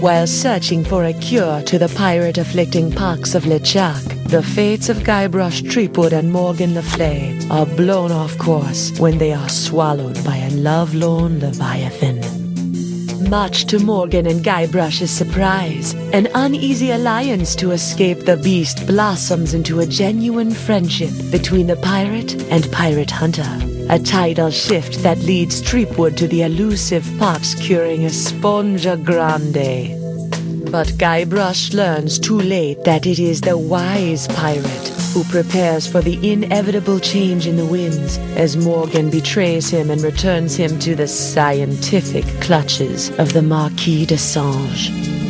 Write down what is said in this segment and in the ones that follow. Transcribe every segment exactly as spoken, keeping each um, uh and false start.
While searching for a cure to the pirate-afflicting pox of LeChuck, the fates of Guybrush Threepwood and Morgan Le Fay are blown off course when they are swallowed by a lovelorn leviathan. Much to Morgan and Guybrush's surprise, an uneasy alliance to escape the beast blossoms into a genuine friendship between the pirate and pirate hunter. A tidal shift that leads Threepwood to the elusive pox-curing Esponja Grande. But Guybrush learns too late that it is the wise pirate who prepares for the inevitable change in the winds as Morgan betrays him and returns him to the scientific clutches of the Marquis de Sange.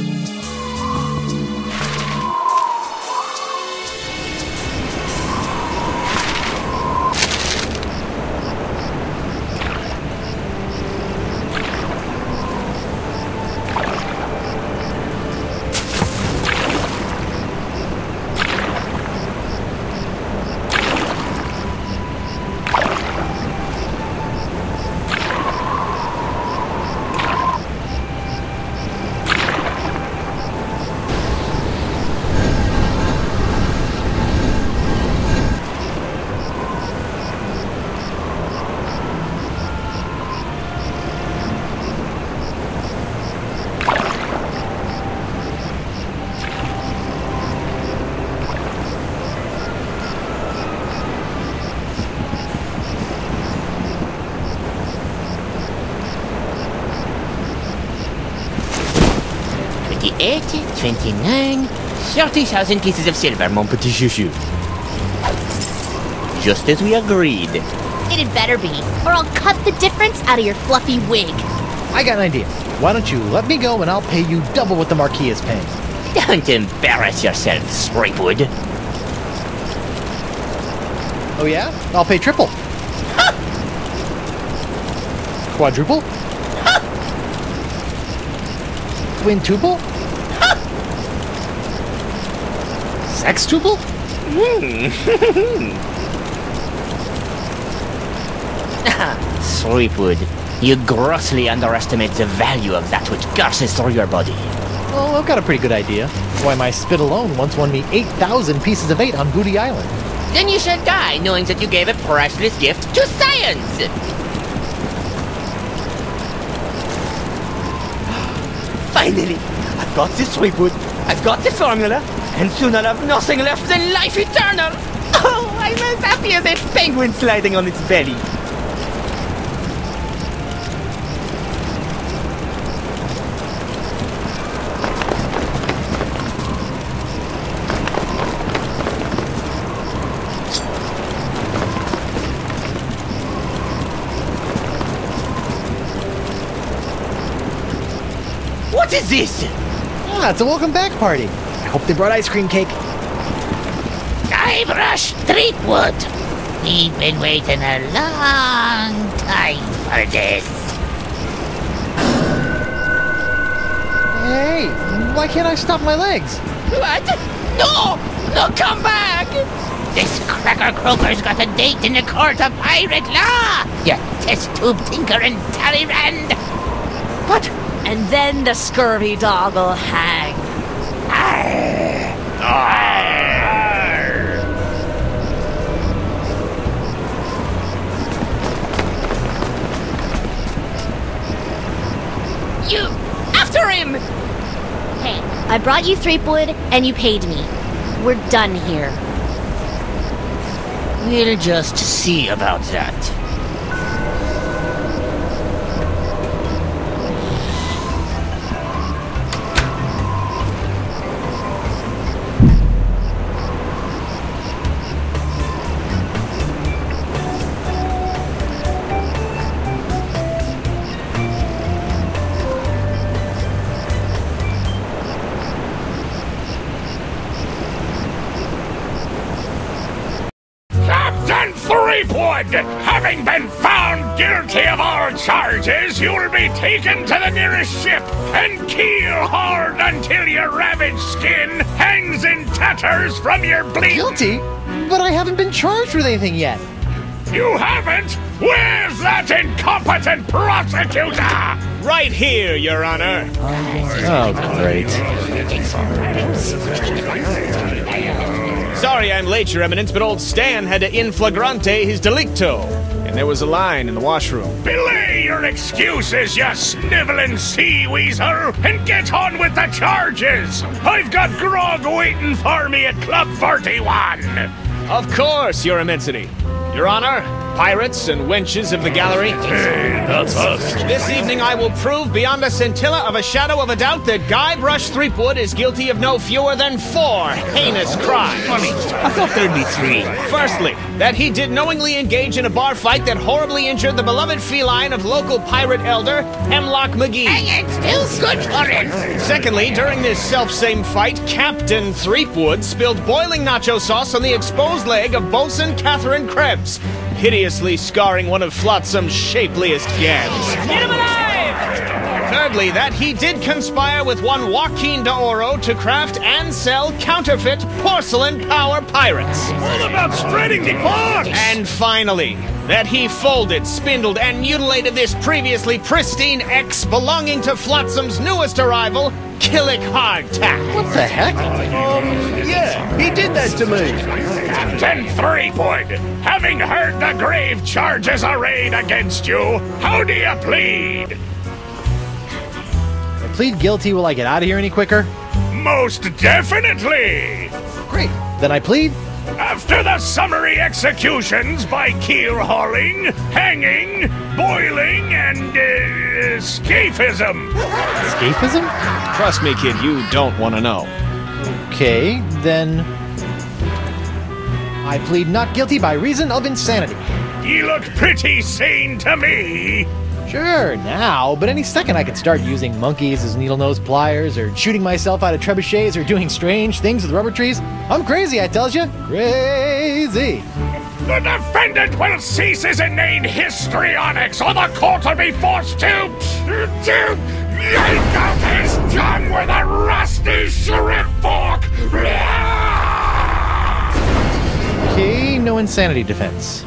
twenty-eight, twenty-nine, thirty thousand pieces of silver, mon petit chouchou. Just as we agreed. It had better be, or I'll cut the difference out of your fluffy wig. I got an idea. Why don't you let me go and I'll pay you double what the Marquis is paying. Don't embarrass yourself, Threepwood. Oh yeah? I'll pay triple. Ha! Quadruple? Ha! Quintuple? Ha! Sextuple? Hmm. Threepwood, you grossly underestimate the value of that which gushes through your body. Well, I've got a pretty good idea. Why, my spit alone once won me eight thousand pieces of eight on Booty Island. Then you shall die knowing that you gave a priceless gift to science! Finally! I've got this Threepwood, I've got the formula, and soon I'll have nothing left than life eternal! Oh, I'm as happy as a penguin sliding on its belly! What is this? Ah, it's a welcome back party. I hope they brought ice cream cake. Guybrush Threepwood. We've been waiting a long time for this. Hey, why can't I stop my legs? What? No! No, come back! This cracker croaker's got a date in the court of pirate law! You test tube tinker and Talleyrand! What? And then the scurvy dog will hang. Arr! Arr! You! After him! Hey, I brought you Threepwood, and you paid me. We're done here. We'll just see about that. Threepwood, having been found guilty of all charges, you'll be taken to the nearest ship and keel hard until your ravaged skin hangs in tatters from your bleeding. Guilty? But I haven't been charged with anything yet. You haven't? Where's that incompetent prosecutor? Right here, Your Honor. Oh, great. Sorry I'm late, Your Eminence, but old Stan had to in flagrante his delicto. And there was a line in the washroom. Belay your excuses, you sniveling sea weasel, and get on with the charges. I've got grog waiting for me at Club forty-one. Of course, Your Immensity. Your Honor, pirates and wenches of the gallery. Hey, that's us. This evening I will prove beyond a scintilla of a shadow of a doubt that Guybrush Threepwood is guilty of no fewer than four heinous crimes. I thought there'd be three. Firstly, that he did knowingly engage in a bar fight that horribly injured the beloved feline of local pirate elder, Hemlock McGee. And it's still good for him. Secondly, during this self-same fight, Captain Threepwood spilled boiling nacho sauce on the exposed leg of Bosun Catherine Krebs, hideously scarring one of Flotsam's shapeliest gams. Get him alive! Thirdly, that he did conspire with one Joaquin de Oro to craft and sell counterfeit porcelain power pirates. All about spreading the box. And finally, that he folded, spindled, and mutilated this previously pristine ex belonging to Flotsam's newest arrival, Killick Hardtack. What the heck? Yeah, he did that to me. Captain Threepwood, having heard the grave charges arrayed against you, how do you plead? I plead guilty. Will I get out of here any quicker? Most definitely! Great. Then I plead. After the summary executions by keel hauling, hanging, boiling, and uh, scaphism. Scaphism? Trust me, kid, you don't want to know. Okay, then I plead not guilty by reason of insanity. You look pretty sane to me. Sure, now, but any second I could start using monkeys as needle-nose pliers, or shooting myself out of trebuchets, or doing strange things with rubber trees. I'm crazy, I tells you. Crazy. The defendant will cease his inane histrionics, or the court will be forced to... to... yank out his tongue with a rusty shrimp fork! Okay, no insanity defense.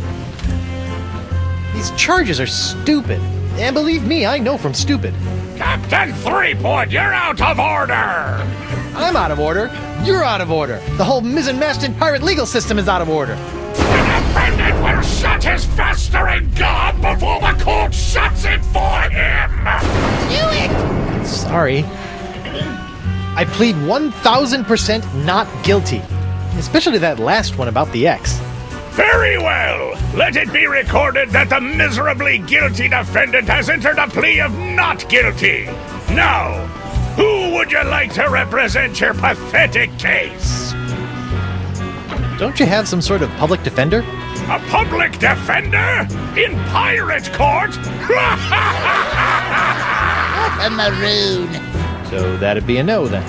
These charges are stupid. And believe me, I know from stupid. Captain Threepwood, you're out of order! I'm out of order. You're out of order. The whole mizzen-masted pirate legal system is out of order. The defendant will shut his festering gob before the court shuts it for him! Do it! Sorry. I plead one thousand percent not guilty. Especially that last one about the ex. Very well! Let it be recorded that the miserably guilty defendant has entered a plea of not guilty. Now, who would you like to represent your pathetic case? Don't you have some sort of public defender? A public defender? In pirate court? A maroon. So that'd be a no then.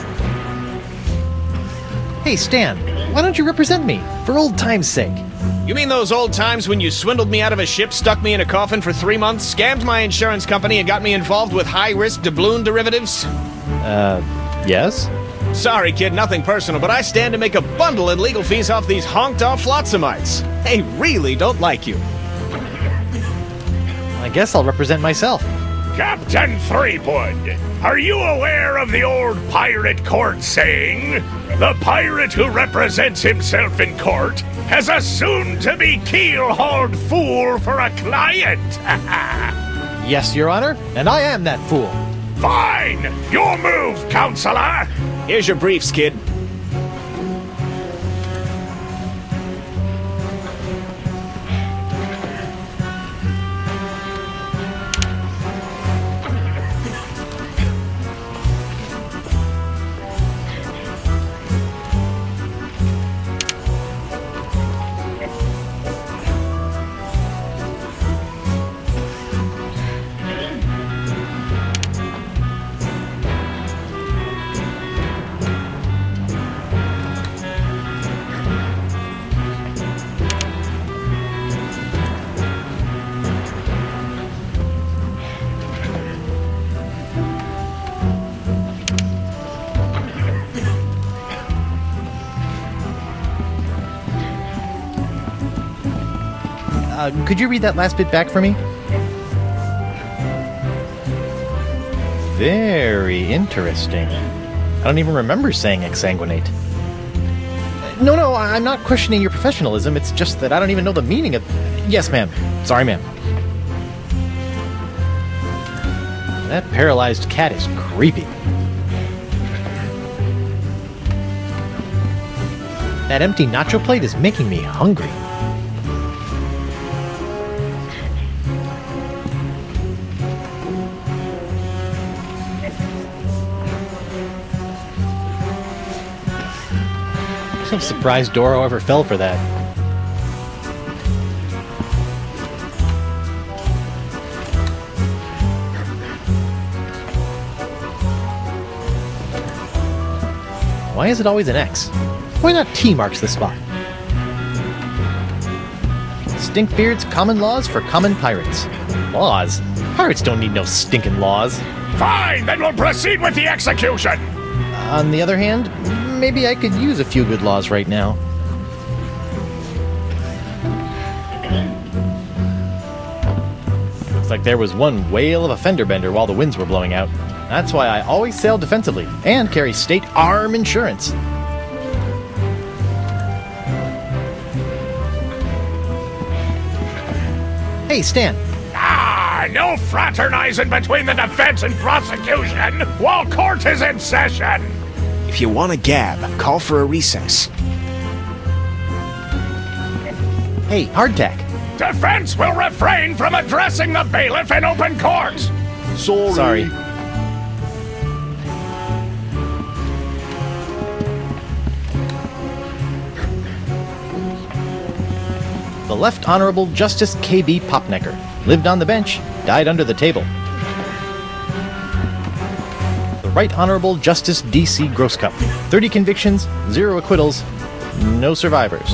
Hey Stan, why don't you represent me? For old time's sake. You mean those old times when you swindled me out of a ship, stuck me in a coffin for three months, scammed my insurance company, and got me involved with high-risk doubloon derivatives? Uh, yes? Sorry, kid, nothing personal, but I stand to make a bundle in legal fees off these honked-off Flotsamites. They really don't like you. I guess I'll represent myself. Captain Threepwood, are you aware of the old pirate court saying, the pirate who represents himself in court has a soon-to-be keel-hauled fool for a client? Yes, Your Honor, and I am that fool. Fine! Your move, counselor! Here's your briefs, kid. Uh, could you read that last bit back for me? Very interesting. I don't even remember saying exsanguinate. No, no, I'm not questioning your professionalism. It's just that I don't even know the meaning of... Yes, ma'am. Sorry, ma'am. That paralyzed cat is creepy. That empty nacho plate is making me hungry. I'm surprised Doro ever fell for that. Why is it always an X? Why not T marks the spot? Stinkbeard's common laws for common pirates. Laws? Pirates don't need no stinking laws. Fine, then we'll proceed with the execution. On the other hand, maybe I could use a few good laws right now. Looks like there was one whale of a fender bender while the winds were blowing out. That's why I always sail defensively and carry state arm insurance. Hey, Stan. Ah, no fraternizing between the defense and prosecution while court is in session. If you want to gab, call for a recess. Hey, hardtack. Defense will refrain from addressing the bailiff in open court. Sorry. Sorry. The Left Honorable Justice K B Popnecker. Lived on the bench, died under the table. The Right Honorable Justice D C Grosscup. thirty convictions, zero acquittals, no survivors.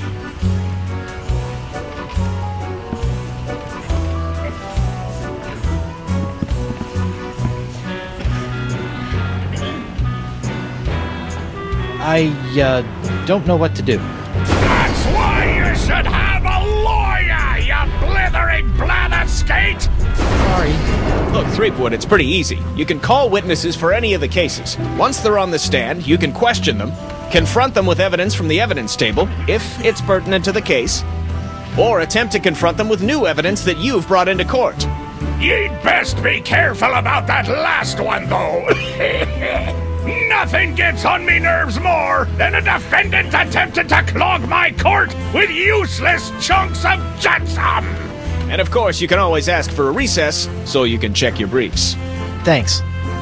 I, uh, don't know what to do. That's why you should have a lawyer, you blithering blatherskate! Sorry. Look, Threepwood, it's pretty easy. You can call witnesses for any of the cases. Once they're on the stand, you can question them, confront them with evidence from the evidence table, if it's pertinent to the case, or attempt to confront them with new evidence that you've brought into court. You'd best be careful about that last one, though. Nothing gets on me nerves more than a defendant attempting to clog my court with useless chunks of jetsam. And of course, you can always ask for a recess so you can check your briefs. Thanks.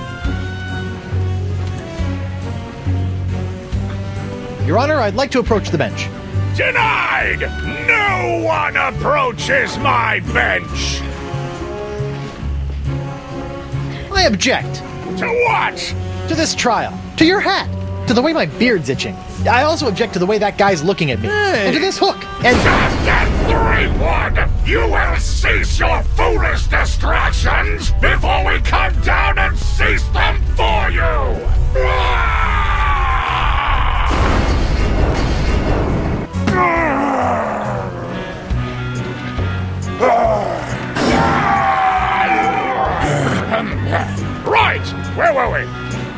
Your Honor, I'd like to approach the bench. Denied! No one approaches my bench! I object. To what? To this trial. To your hat. To the way my beard's itching. I also object to the way that guy's looking at me. Hey. And to this hook. And... Captain Threepwood, you will cease your foolish distractions before we come down and cease them for you! Right, where were we?